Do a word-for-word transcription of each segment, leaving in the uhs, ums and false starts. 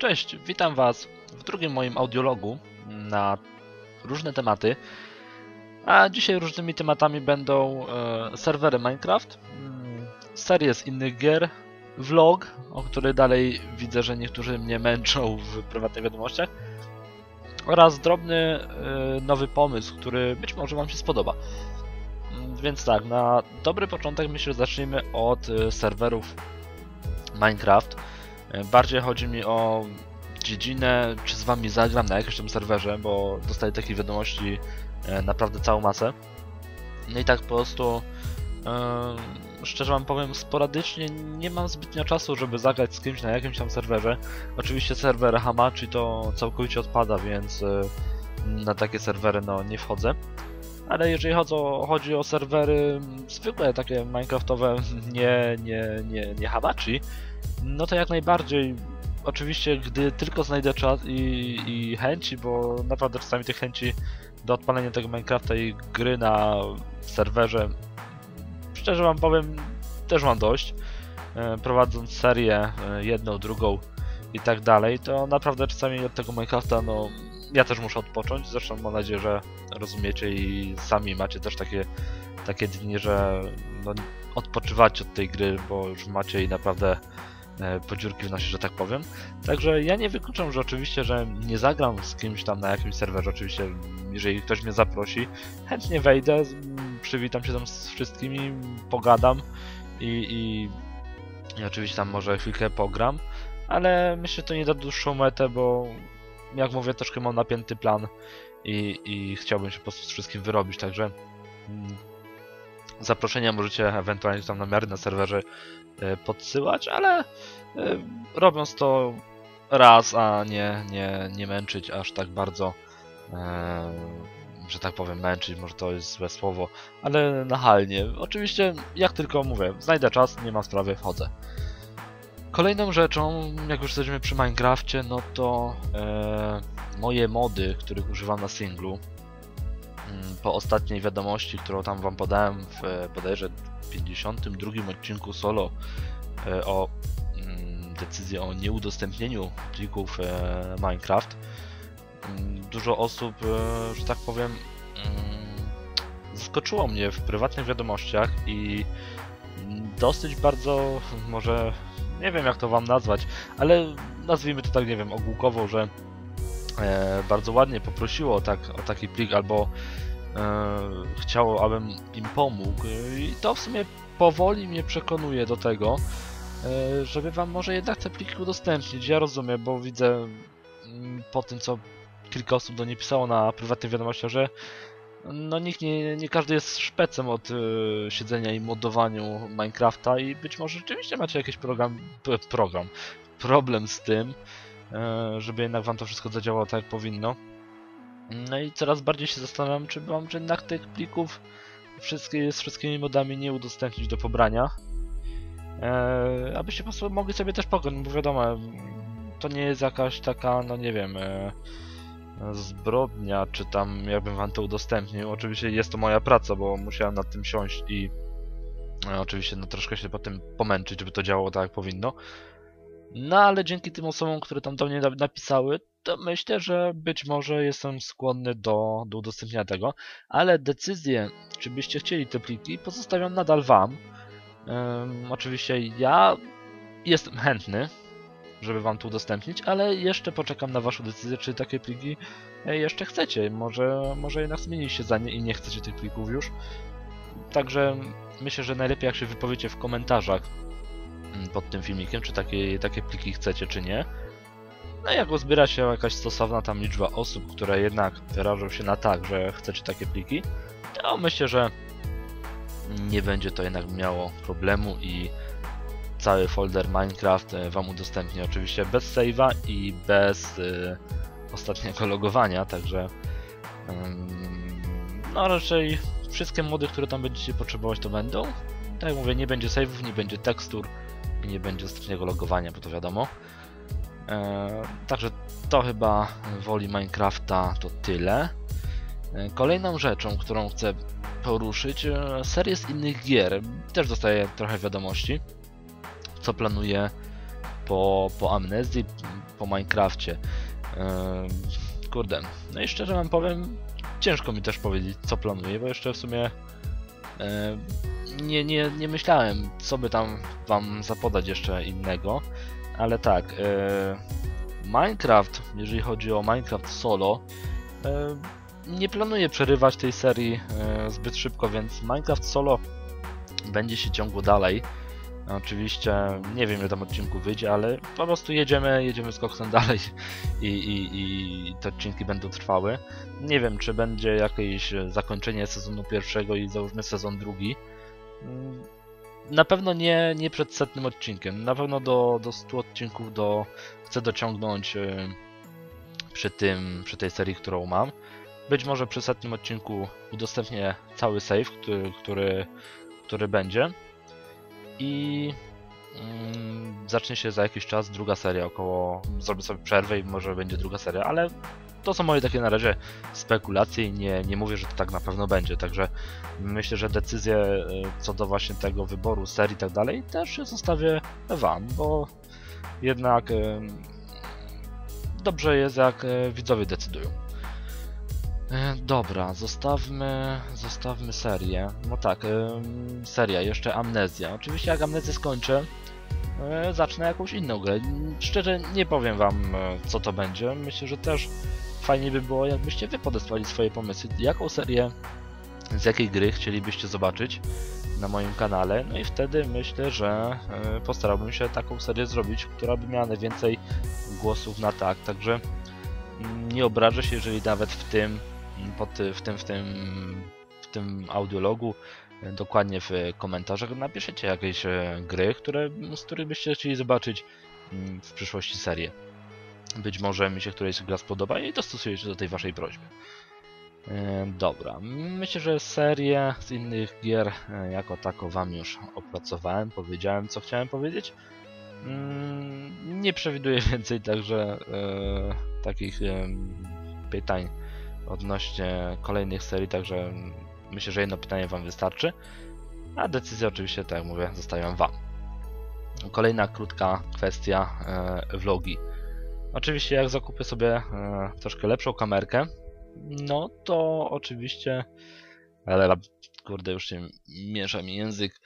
Cześć, witam Was w drugim moim audiologu na różne tematy. A dzisiaj różnymi tematami będą e, serwery Minecraft, mm, serie z innych gier, vlog, o który dalej widzę, że niektórzy mnie męczą w prywatnych wiadomościach, oraz drobny e, nowy pomysł, który być może Wam się spodoba. Więc tak, na dobry początek myślę, że zacznijmy od e, serwerów Minecraft. E, bardziej chodzi mi o dziedzinę, czy z Wami zagram na jakimś tam serwerze, bo dostaję takie wiadomości e, naprawdę całą masę. No i tak po prostu, e, szczerze Wam powiem, sporadycznie nie mam zbytnio czasu, żeby zagrać z kimś na jakimś tam serwerze. Oczywiście serwer Hamachi to całkowicie odpada, więc e, na takie serwery no nie wchodzę. Ale jeżeli chodzą, chodzi o serwery zwykłe, takie minecraftowe, nie, nie, nie, nie Hamachi, no to jak najbardziej. Oczywiście, gdy tylko znajdę czas i, i chęci, bo naprawdę czasami tych chęci do odpalenia tego Minecrafta i gry na serwerze, szczerze Wam powiem, też mam dość. Prowadząc serię jedną, drugą i tak dalej, to naprawdę czasami od tego Minecrafta, no ja też muszę odpocząć. Zresztą mam nadzieję, że rozumiecie i sami macie też takie, takie dni, że no, odpoczywacie od tej gry, bo już macie jej naprawdę podziurki w nosie, że tak powiem. Także ja nie wykluczam, że oczywiście, że nie zagram z kimś tam na jakimś serwerze. Oczywiście, jeżeli ktoś mnie zaprosi, chętnie wejdę, przywitam się tam z wszystkimi, pogadam i, i, i oczywiście tam może chwilkę pogram, ale myślę, że to nie da dłuższą metę, bo jak mówię, troszkę mam napięty plan i, i chciałbym się po prostu z wszystkim wyrobić, także mm, zaproszenia możecie ewentualnie tam na miarę na serwerze podsyłać, ale robiąc to raz, a nie, nie, nie męczyć aż tak bardzo, że tak powiem, męczyć, może to jest złe słowo, ale nachalnie. Oczywiście, jak tylko mówię, znajdę czas, nie ma sprawy, wchodzę. Kolejną rzeczą, jak już jesteśmy przy Minecrafcie, no to e, moje mody, których używam na singlu. Po ostatniej wiadomości, którą tam Wam podałem w bodajże pięćdziesiątym drugim odcinku solo e, o mm, decyzji o nieudostępnieniu plików e, Minecraft, dużo osób, e, że tak powiem, mm, zaskoczyło mnie w prywatnych wiadomościach i dosyć bardzo, może nie wiem jak to Wam nazwać, ale nazwijmy to tak, nie wiem, ogółkowo, że e, bardzo ładnie poprosiło tak, o taki plik, albo e, chciało, abym im pomógł, i to w sumie powoli mnie przekonuje do tego, e, żeby Wam może jednak te pliki udostępnić. Ja rozumiem, bo widzę m, po tym, co kilka osób do niej pisało na prywatnych wiadomościach, że no nikt nie, nie każdy jest szpecem od y, siedzenia i modowaniu Minecrafta i być może rzeczywiście macie jakiś program, p, program problem z tym, y, żeby jednak Wam to wszystko zadziałało tak jak powinno. No i coraz bardziej się zastanawiam, czy mam jednak tych plików wszystkie, z wszystkimi modami nie udostępnić do pobrania, y, abyście po prostu mogli sobie też pograć, bo wiadomo, to nie jest jakaś taka, no nie wiem, y, zbrodnia, czy tam jakbym Wam to udostępnił. Oczywiście jest to moja praca, bo musiałem nad tym siąść i e, oczywiście no troszkę się po tym pomęczyć, żeby to działało tak jak powinno. No ale dzięki tym osobom, które tam do mnie napisały, to myślę, że być może jestem skłonny do, do udostępnienia tego, ale decyzję, czy byście chcieli te pliki, pozostawiam nadal Wam. Um, oczywiście ja jestem chętny, żeby Wam to udostępnić, ale jeszcze poczekam na Waszą decyzję, czy takie pliki jeszcze chcecie. Może, może jednak zmieniliście zdanie i nie chcecie tych plików już. Także myślę, że najlepiej jak się wypowiecie w komentarzach pod tym filmikiem, czy takie, takie pliki chcecie, czy nie. No i jak uzbiera się jakaś stosowna tam liczba osób, które jednak wyrażą się na tak, że chcecie takie pliki, to myślę, że nie będzie to jednak miało problemu i cały folder Minecraft Wam udostępnię, oczywiście bez save'a i bez y, ostatniego logowania, także ym, no raczej wszystkie mody, które tam będziecie potrzebować, to będą. Tak jak mówię, nie będzie save'ów, nie będzie tekstur i nie będzie ostatniego logowania, bo to wiadomo. E, także to chyba woli Minecrafta to tyle. E, kolejną rzeczą, którą chcę poruszyć, e, serię z innych gier. Też dostaję trochę wiadomości, co planuję po, po Amnezji, po Minecrafcie. Yy, kurde, no i szczerze wam powiem, ciężko mi też powiedzieć, co planuję, bo jeszcze w sumie yy, nie, nie, nie myślałem, co by tam wam zapodać jeszcze innego, ale tak, yy, Minecraft, jeżeli chodzi o Minecraft solo, yy, nie planuję przerywać tej serii yy, zbyt szybko, więc Minecraft solo będzie się ciągło dalej. Oczywiście nie wiem, ile tam odcinków wyjdzie, ale po prostu jedziemy, jedziemy z koksem dalej i, i, i te odcinki będą trwały. Nie wiem, czy będzie jakieś zakończenie sezonu pierwszego i załóżmy sezon drugi. Na pewno nie, nie przed setnym odcinkiem. Na pewno do, do stu odcinków do, chcę dociągnąć przy, tym, przy tej serii, którą mam. Być może przy setnym odcinku udostępnię cały save, który, który, który będzie. I mm, zacznie się za jakiś czas druga seria, około, zrobię sobie przerwę i może będzie druga seria, ale to są moje takie na razie spekulacje i nie, nie mówię, że to tak na pewno będzie, także myślę, że decyzję co do właśnie tego wyboru serii i tak dalej też się zostawię wam, bo jednak y, dobrze jest, jak y, widzowie decydują. Dobra, zostawmy, zostawmy serię. No tak, yy, seria, jeszcze Amnezja. Oczywiście jak Amnezję skończę, yy, zacznę jakąś inną grę. Szczerze nie powiem wam, yy, co to będzie. Myślę, że też fajnie by było, jakbyście wy podesłali swoje pomysły. Jaką serię, z jakiej gry chcielibyście zobaczyć na moim kanale. No i wtedy myślę, że yy, postarałbym się taką serię zrobić, która by miała najwięcej głosów na tak. Także yy, nie obrażę się, jeżeli nawet w tym Pod, w, tym, w, tym, w tym audiologu, dokładnie w komentarzach napiszecie jakieś gry, które, z których byście chcieli zobaczyć w przyszłości serię. Być może mi się któraś gra spodoba i dostosuję się do tej waszej prośby. Dobra, myślę, że serię z innych gier jako tako wam już opracowałem, powiedziałem, co chciałem powiedzieć. Nie przewiduję więcej także e, takich e, pytań odnośnie kolejnych serii, także myślę, że jedno pytanie wam wystarczy, a decyzję oczywiście, tak jak mówię, zostawiam wam. Kolejna krótka kwestia, e, vlogi. Oczywiście jak zakupię sobie e, troszkę lepszą kamerkę, no to oczywiście, ale kurde, już się miesza mi język,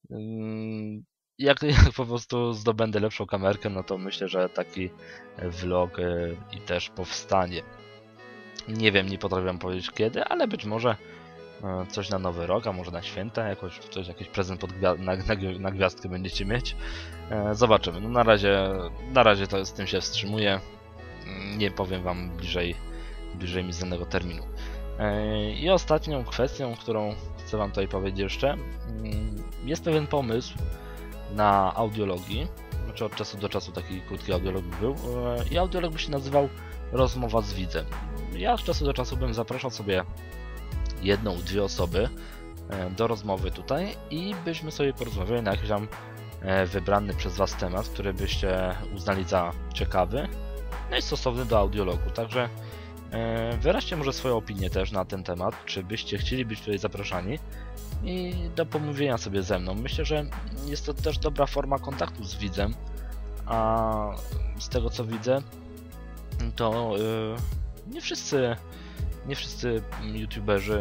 jak, jak po prostu zdobędę lepszą kamerkę, no to myślę, że taki vlog e, i też powstanie. Nie wiem, nie potrafię powiedzieć kiedy, ale być może coś na nowy rok, a może na święta, jakoś coś, jakiś prezent pod gwia na, na, na gwiazdkę będziecie mieć. Zobaczymy. No na razie, na razie to z tym się wstrzymuję. Nie powiem wam bliżej, bliżej mi znanego terminu. I ostatnią kwestią, którą chcę wam tutaj powiedzieć jeszcze, jest pewien pomysł na audiologii. Znaczy od czasu do czasu taki krótki audiolog był. I audiolog by się nazywał Rozmowa z widzem. Ja od czasu do czasu bym zapraszał sobie jedną, dwie osoby do rozmowy tutaj i byśmy sobie porozmawiali na jakiś tam wybrany przez was temat, który byście uznali za ciekawy, no i stosowny do audiologu. Także wyraźcie może swoją opinię też na ten temat, czy byście chcieli być tutaj zapraszani i do pomówienia sobie ze mną. Myślę, że jest to też dobra forma kontaktu z widzem, a z tego co widzę, to yy, nie wszyscy, nie wszyscy youtuberzy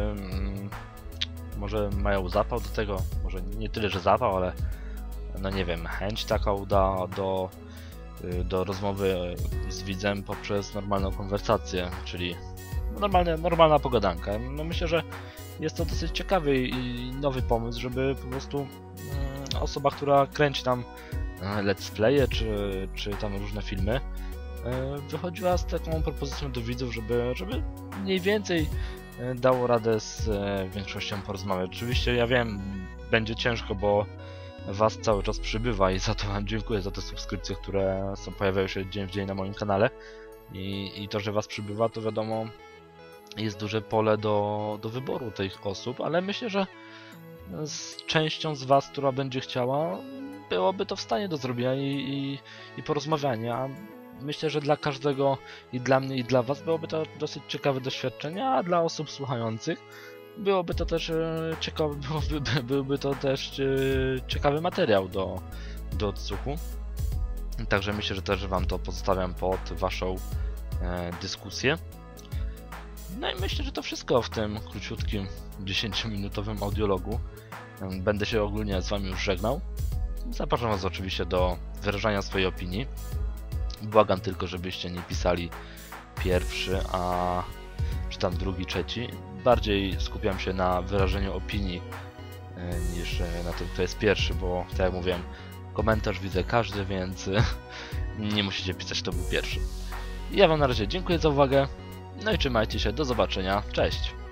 yy, może mają zapał do tego, może nie tyle, że zapał, ale no nie wiem, chęć taką do, do, yy, do rozmowy z widzem poprzez normalną konwersację, czyli normalne, normalna pogadanka. No myślę, że jest to dosyć ciekawy i nowy pomysł, żeby po prostu yy, osoba, która kręci tam let's playe czy, czy tam różne filmy, wychodziła z taką propozycją do widzów, żeby, żeby mniej więcej dało radę z większością porozmawiać. Oczywiście ja wiem, będzie ciężko, bo was cały czas przybywa i za to wam dziękuję za te subskrypcje, które są, pojawiają się dzień w dzień na moim kanale. I, i to, że was przybywa, to wiadomo, jest duże pole do, do wyboru tych osób, ale myślę, że z częścią z was, która będzie chciała, byłoby to w stanie do zrobienia i, i, i porozmawiania. Myślę, że dla każdego, i dla mnie, i dla was byłoby to dosyć ciekawe doświadczenie, a dla osób słuchających byłoby to też ciekawy, byłoby, byłby to też ciekawy materiał do, do odsłuchu. Także myślę, że też Wam to pozostawiam pod Waszą e, dyskusję. No i myślę, że to wszystko w tym króciutkim dziesięciominutowym audiologu. Będę się ogólnie z Wami już żegnał. Zapraszam Was oczywiście do wyrażania swojej opinii. Błagam tylko, żebyście nie pisali pierwszy, a czy tam drugi, trzeci. Bardziej skupiam się na wyrażeniu opinii niż na tym, kto jest pierwszy, bo tak jak mówiłem, komentarz widzę każdy, więc nie musicie pisać, kto był pierwszy. Ja Wam na razie dziękuję za uwagę, no i trzymajcie się, do zobaczenia, cześć!